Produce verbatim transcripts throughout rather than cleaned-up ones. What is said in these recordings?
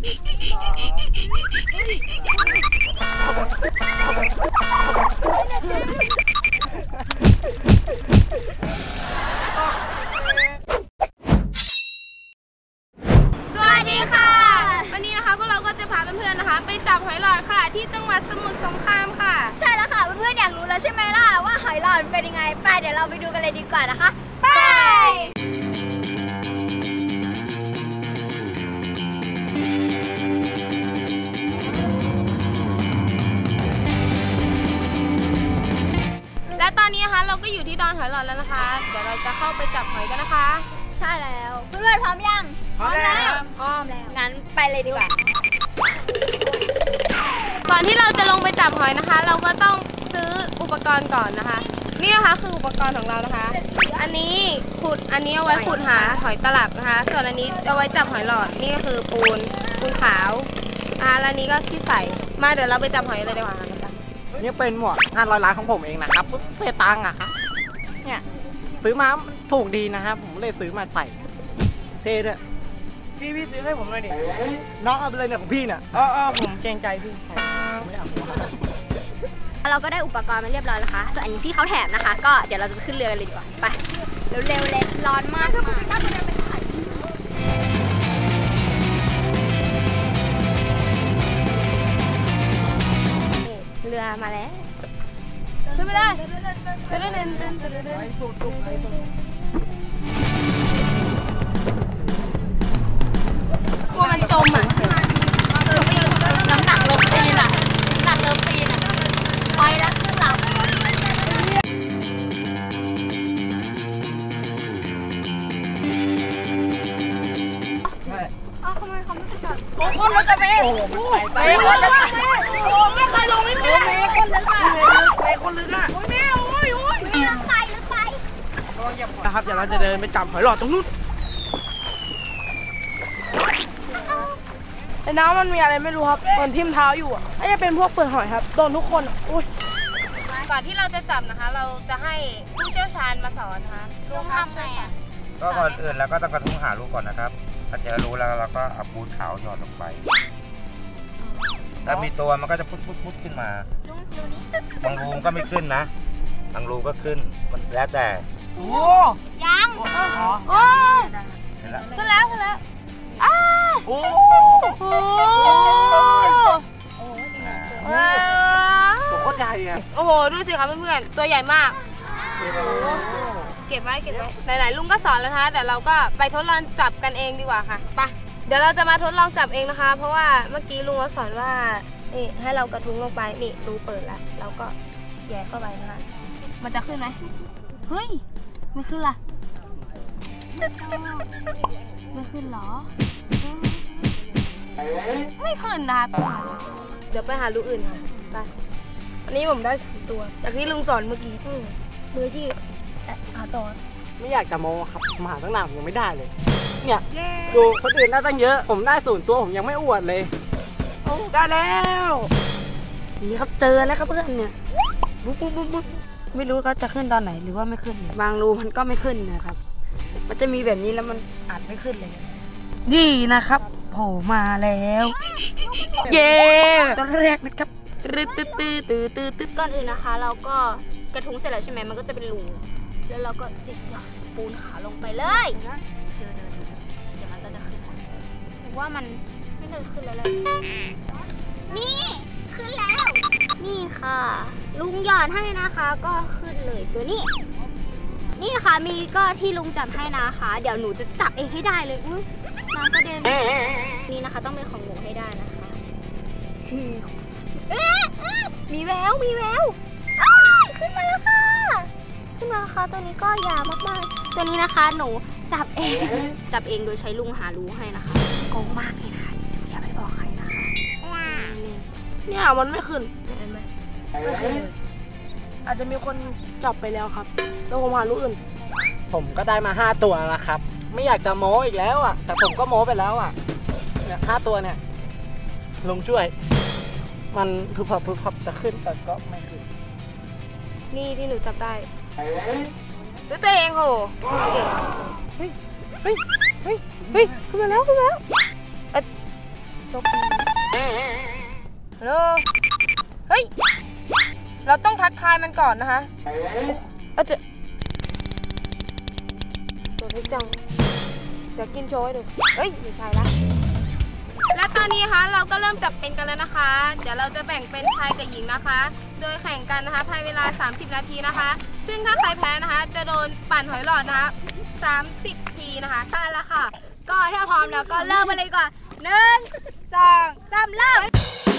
ไปจับหอยหลอดค่ะที่จังหวัดสมุทรสงครามค่ะใช่แล้วค่ะเพื่อนๆอยากรู้แล้วใช่ไหมล่ะว่าหอยหลอดเป็นยังไงไปเดี๋ยวเราไปดูกันเลยดีกว่านะคะไปและตอนนี้นะคะเราก็อยู่ที่ดอนหอยหลอดแล้วนะคะเดี๋ยวเราจะเข้าไปจับหอยกันนะคะใช่แล้วเพื่อนๆพร้อมยังพร้อมแล้วพร้อมแล้วงั้นไปเลยดีกว่าก่อนที่เราจะลงไปจับหอยนะคะเราก็ต้องซื้ออุปกรณ์ก่อนนะคะนี่นะคะคืออุปกรณ์ของเรานะคะอันนี้ขุดอันนี้เอาไว้ขุดหาหอยตลับนะคะส่วนอันนี้เอาไว้จับหอยหลอดนี่ก็คือปูนปูนขาวอ่าแล้วนี้ก็ที่ใส่มาเดี๋ยวเราไปจับหอยเลยดีกว่านะคะนี่เป็นหมวกห้าร้อยล้านของผมเองนะครับเศษตังค์อะครับเนี่ยซื้อมาถูกดีนะครับผมเลยซื้อมาใส่เท่ด้วยพี่พี่ซื้อให้ผมหน่อยดิน้องเอาไปเลยเนี่ยของพี่เนี่ยอ๋ออ๋อผมเกรงใจพี่ไม่เอาเราก็ได้อุปกรณ์มาเรียบร้อยแล้วค่ะส่วนอันนี้พี่เขาแถมนะคะก็เดี๋ยวเราจะไปขึ้นเรือกันเลยดีกว่าไปเร็วๆเลยร้อนมากเรือมาแล้วขึ้นไปเลยเดินเดินเดินเดินเดินกลัวมันจมอ่ะน้ำหนักลงตีนอ่ะน้ำหนักเริ่มตีนอ่ะไปแล้วขึ้นหลังอ้าวทำไมเขาไม่ไปจับโอ้คนลึกอะเมย์โอ้ไปไปคนลึกอะโอ้ไม่เคยลงไม่เคยเมย์คนลึกอะเมย์คนลึกอะโอ้เมย์โอ้ยโอ้ยลึกไปลึกไปนะครับเดี๋ยวเราจะเดินไปจับหอยหลอดตรงนู้นในน้ำมันมีอะไรไม่รู้ครับโดนทิ่มเท้าอยู่อ่ะน่าจะเป็นพวกเปลือกหอยครับโดนทุกคนอ่ะก่อนที่เราจะจับนะคะเราจะให้ผู้เชี่ยวชาญมาสอนนะคะลุงทำไงอ่ะก็ก่อนอื่นเราก็ต้องกระทุ้งหารูก่อนนะครับถ้าเจอรูแล้วเราก็เอาปูนขาวหยอดลงไปถ้ามีตัวมันก็จะพุดพุดพุดขึ้นมาบางรูก็ไม่ขึ้นนะบางรูก็ขึ้นมันแล้วแต่โอ้ยังโอ้ขึ้นแล้วขึ้นแล้วอ้าโอ้โหตัวโคตรใหญ่อะโอ้โหดูสิครับเพื่อนๆตัวใหญ่มากเก็บไว้เก็บไว้ไหนๆลุงก็สอนแล้วนะคะเดี๋ยวเราก็ไปทดลองจับกันเองดีกว่าค่ะไปเดี๋ยวเราจะมาทดลองจับเองนะคะเพราะว่าเมื่อกี้ลุงก็สอนว่านี่ให้เรากระทุ้งลงไปนี่รูเปิดแล้วเราก็แย่เข้าไปนะคะมันจะขึ้นไหมเฮ้ยไม่ขึ้นล่ะไม่ขึ้นหรอไม่ขึ้นนะครับเดี๋ยวไปหารูอื่นค่ะไปอันนี้ผมได้สามตัวจากที่ลุงสอนเมื่อกี้มือที่หาต่อไม่อยากจะโม้ครับมาหาตั้งนานผมยังไม่ได้เลยเนี่ยดูคนอื่นได้ตั้งเยอะผมได้ศูนย์ตัวผมยังไม่อวดเลยโอ้ได้แล้วนี่ครับเจอแล้วครับเพื่อนเนี่ยบุ๊บบุ๊บบุ๊บบุ๊บไม่รู้เขาจะขึ้นตอนไหนหรือว่าไม่ขึ้นบางรูมันก็ไม่ขึ้นนะครับมันจะมีแบบนี้แล้วมันอาจไม่ขึ้นเลยนี่นะครับโผล่มาแล้วเย้ตอนแรกนะครับตื้อตื้อตื้อตื้อตื้อตื้อก่อนอื่นนะคะเราก็กระทุ้งเสร็จแล้วใช่ไหมมันก็จะเป็นรูแล้วเราก็จิกปูนขาวลงไปเลยเดี๋ยวเดี๋ยวเดี๋ยวมันก็จะขึ้นหรือว่ามันไม่เลยขึ้นแล้วเลยนี่ขึ้นแล้วนี่ค่ะลุงหย่อนให้นะคะก็ขึ้นเลยตัวนี้นี่นะคะมีก็ที่ลุงจับให้นะคะเดี๋ยวหนูจะจับเองให้ได้เลยอุ้ยน้ำกระเด็นนี่นะคะต้องเป็นของหนูให้ได้นะคะมีแววมีแววขึ้นมาแล้วค่ะขึ้นมาแล้วค่ะตัวนี้ก็ยาวมากๆตัวนี้นะคะหนูจับเองจับเองโดยใช้ลุงหารูให้นะคะโกงมากเลยนะคะอย่าไปบอกใครนะคะเนี่ยมันไม่ขึ้นเห็นไหมไม่ขึ้นเลยอาจจะมีคนจับไปแล้วครับแล้วผมหารูอื่นผมก็ได้มาห้าตัวแล้วครับไม่อยากจะโม้อีกแล้วอ่ะแต่ผมก็โม้ไปแล้วอ่ะเนี่ยห้าตัวเนี่ยลงช่วยมันพึบพับพึบพับจะขึ้นแต่ก็ไม่ขึ้นนี่ที่หนูจับได้ด้วยตัวเองโหเก่งเฮ้ยเฮ้ยเฮ้ยเฮ้ยขึ้นมาแล้วขึ้นมาแล้วโชคดีฮัลโหลเฮ้ยเราต้องทักทายมันก่อนนะคะเอาจะตัวเล็กจังเดี๋ยวกินโชว์ให้ดูเฮ้ยไม่ใช่ละและตอนนี้นะคะเราก็เริ่มจับเป็นกันแล้วนะคะเดี๋ยวเราจะแบ่งเป็นชายกับหญิงนะคะ โดยแข่งกันนะคะภายในเวลาสามสิบนาทีนะคะซึ่งถ้าใครแพ้นะคะจะโดนปั่นหอยหลอดนะคะสามสิบทีนะคะใช่แล้วค่ะก็ถ้าพร้อมแล้วก็เริ่มมาเลยดีกว่าหนึ่งสองสามเริ่ม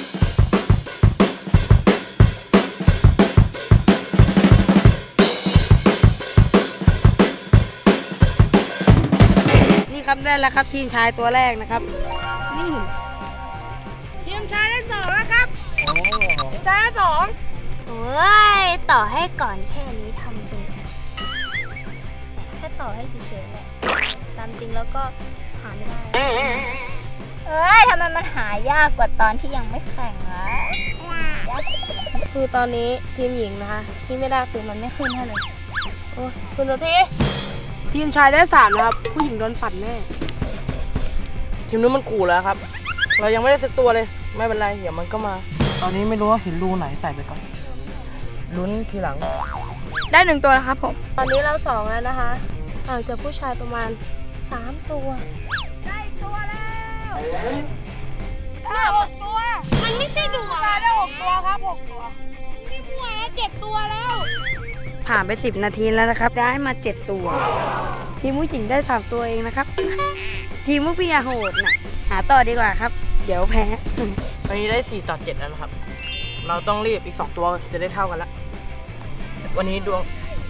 นี่ครับได้แล้วครับทีมชายตัวแรกนะครับนี่ทีมชายได้สองแล้วครับทีมชายได้สองโอ้ยต่อให้ก่อนแค่นี้ทำเป็นแค่ต่อให้เฉยๆแหละตามจริงแล้วก็หาไม่ได้เอ้ยทำไมมันหายากกว่าตอนที่ยังไม่แข่งละคือตอนนี้ทีมหญิงนะคะที่ไม่ได้คือมันไม่ขึ้นให้เลยโอ้ยคุณตัวทีทีมชายได้สามแล้วครับผู้หญิงโดนปั่นแน่ทีมนู้นมันขู่แล้วครับเรายังไม่ได้สักตัวเลยไม่เป็นไรเดี๋ยวมันก็มาตอนนี้ไม่รู้ว่าเห็นรูไหนใส่ไปก่อนลุ้นทีหลังได้หนึ่งตัวแล้วครับผมตอนนี้เราสองแล้วนะคะห่างจากผู้ชายประมาณสามตัวได้ตัวแล้วได้หกตัวมันไม่ใช่ดูอ่ะได้หกตัวครับหกตัวนี่มั่วนะเจ็ดตัวแล้วผ่านไปสิบนาทีแล้วนะครับได้มาเจ็ดตัวทีมผู้หญิงได้สามตัวเองนะครับทีมผู้พี่ยาโหดน่ะหาต่อดีกว่าครับเดี๋ยวแพ้ตอนนี้ได้สี่ต่อเจ็ดแล้วนะครับเราต้องรีบอีกสองตัวจะได้เท่ากันละวันนี้ดวง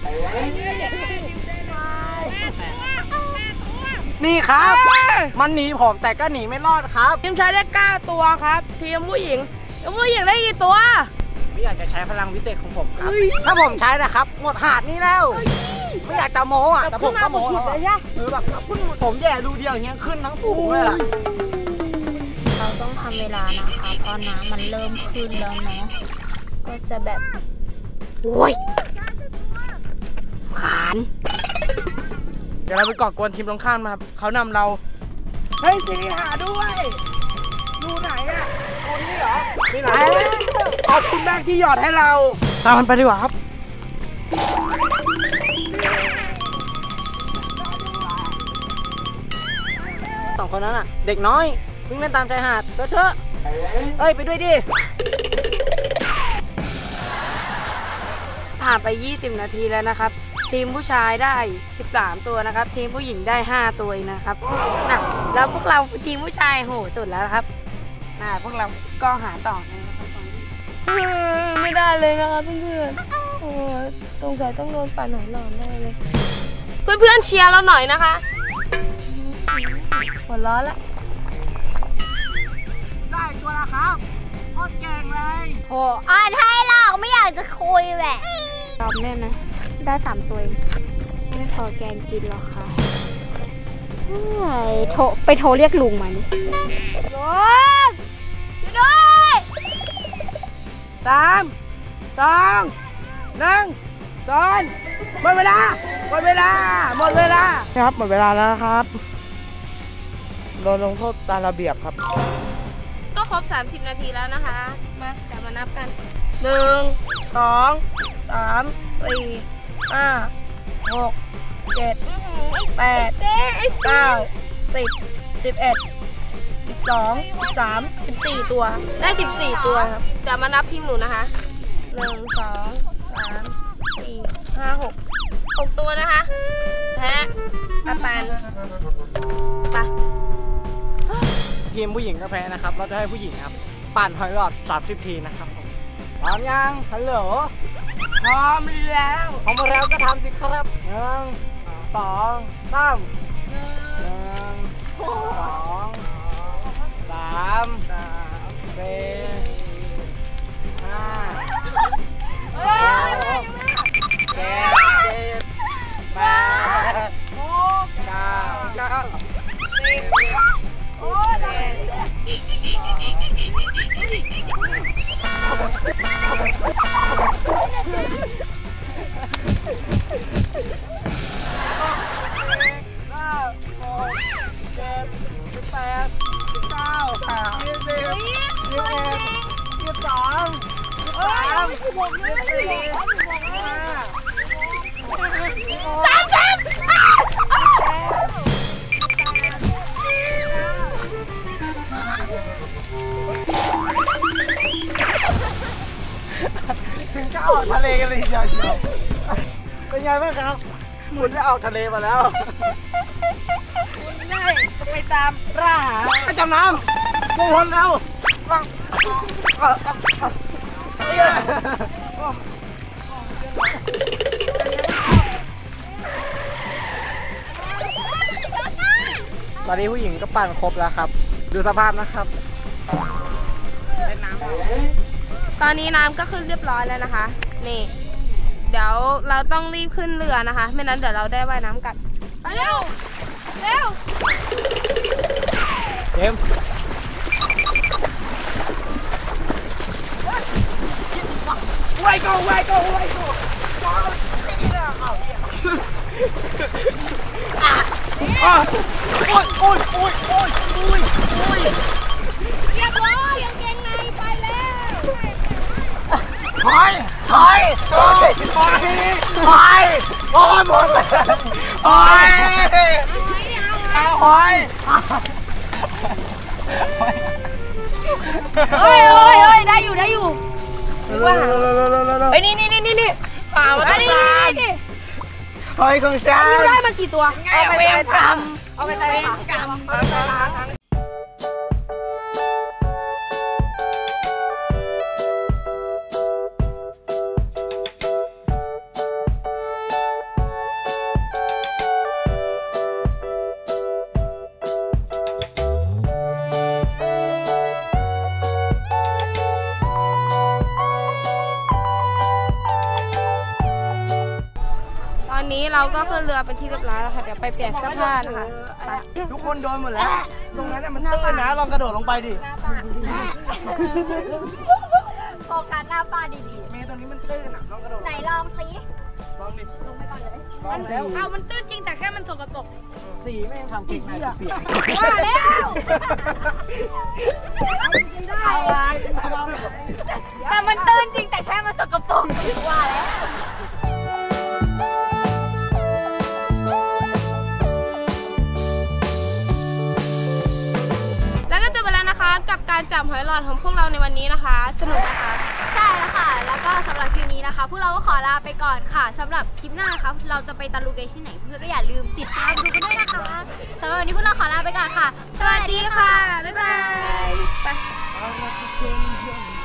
นี่ครับ มันหนีผมแต่ก็หนีไม่รอดครับทีมชายได้เก้าตัวครับทีมผู้หญิงทีมผู้หญิงได้กี่ตัวไม่อยากจะใช้พลังวิเศษของผมครับถ้าผมใช้นะครับหมดหาดนี้แล้วไม่อยากจะโม้อะแต่ผมก็โม้แล้วคือแบบผมแย่ดูเดียวอย่างเงี้ยขึ้นทั้งฝูงเลยอะเราต้องทำเวลานะคะเพราะน้ำมันเริ่มขึ้นแล้วเนาะก็จะแบบโอ้ยขานเดี๋ยวเราไปก่อกวนทีมตรงข้ามมาเขานำเราเฮ้ยสิหาด้วยดูไหนอะดูนี่เหรอนี่ไหนขอบคุณแม่ที่หยอดให้เราตามมันไปดีกว่าครับสองคนนั้นอะเด็กน้อยวิ่งเล่นตามชายหาดเถอะเถอะเอ้ยไปด้วยดิผ่านไปยี่สิบนาทีแล้วนะครับทีมผู้ชายได้สิบสามตัวนะครับทีมผู้หญิงได้ห้าตัวเองนะครับน่ะแล้วพวกเราทีมผู้ชายโหสุดแล้วครับน่ะพวกเราก็หาต่อนะครับไม่ได้เลยนะคะเพื่อนๆโอ้สงสัยต้องโดนปั่นหอยหลอดแน่เลยเพื่อนๆเชียร์เราหน่อยนะคะหัวร้อนละได้ตัวละครับโคตรเก่งเลยโหอ่านให้หรอกไม่อยากจะคุยแหละตอบแน่ไหมได้สามตัวเองไม่พอแกงกินหรอกค่ะโทรไปโทรเรียกลุงมานี่ลุงอยู่ด้วยสามสองหนึ่งโดนหมดเวลาหมดเวลาหมดเวลาครับหมดเวลาแล้วครับโดนลงโทษตามระเบียบครับก็ครบสามสิบนาทีแล้วนะคะมาเดี๋ยวมานับกันหนึ่งสองสามสี่ห้าหกเจ็ดแปดเก้าสิบสิบเอ็ดสิบสองสิบสามสิบสี่ตัวได้สิบสี่ตัวครับเดี๋ยวมานับทีมหนูนะคะหนึ่งสองสามสี่ห้าหกหกตัวนะคะแพ้อาปานไปทีมผู้หญิงก็แพ้นะครับเราจะให้ผู้หญิงครับปั่นหอยหลอดสามสิบทีนะครับพร้อมยังฮัลโหลพร้อมแล้วพร้อมแล้วก็ทำสิครับหนึ่งสองสามหนึ่งสองสามสี่ห้าหกเจ็ดแปดเก้าสิบโอ้ยได้เจ็ดสิบแปดสามสามถึงจะออกทะเลกันเลยทีเดียวเชียวเป็นไงบ้างครับคุณได้ออกทะเลมาแล้วคุณได้ไปตามล่าหาไอ้จำน้ำไม่ทนแล้วตอนนี้ผู้หญิงก็ปั่นครบแล้วครับดูสภาพนะครับตอนนี้น้ำก็ขึ้นเรียบร้อยแล้วนะคะนี่เดี๋ยวเราต้องรีบขึ้นเรือนะคะไม่นั้นเดี๋ยวเราได้ว่ายน้ำกันไปเร็วเร็วเจมไว้ก็ไว้ก็ไว้ก็โอ้ยโอ้ยโอ้ยโอ้ยโอ้ยโอ้ยเรียบร้อยยังเกงในไปแล้วถอยถอยถอยถอยถอยโอ้ยหมดเลยถอยเอาถอยเฮ้ยเฮ้ยเฮ้ยได้อยู่ได้อยู่ว่าเฮ้ยนี่นี่นี่นี่นี่หามาตั้งนานถอยของฉันได้มากี่ตัวเอาไปทำเอาไปใส่ถังกำเอาไปใส่ถังตอนนี้เราก็ขึ้นเรือเป็นที่เรียบร้อยแล้วค่ะเดี๋ยวไปเปลี่ยนเสื้อผ้านะคะทุกคนโดนหมดแล้ว ตรงนั้นมันตื้นนะลองกระโดดลงไปดิโฟกัสหน้าป้าดีเมย์ตรงนี้มันตื้นอ่ะลองกระโดดๆไหนลองสิลองดิลงไปก่อนเลยลองแล้วเอามันตื้นจริงแต่แค่มันสกปรกสีแม่งทำเก่งในเปียกว่าแล้วเอาอะไรเอาอะไรแต่มันตื้นจริงแต่แค่มันสกปรกว่าแล้วแล้วก็จบไปแล้วนะคะกับการจับหอยหลอดของพวกเราในวันนี้นะคะ สนุกไหมคะใช่แล้วค่ะ แล้วก็สำหรับคลิปนี้นะคะ พวกเราก็ขอลาไปก่อนค่ะสำหรับคลิปหน้านะคะเราจะไปตะลุยกันที่ไหนเพื่อนก็อย่าลืมติดตามดูกันด้วยนะคะสำหรับวันนี้พวกเราขอลาไปก่อนค่ะ สวัสดีค่ะ บ๊ายบายเอามาที่เก่ง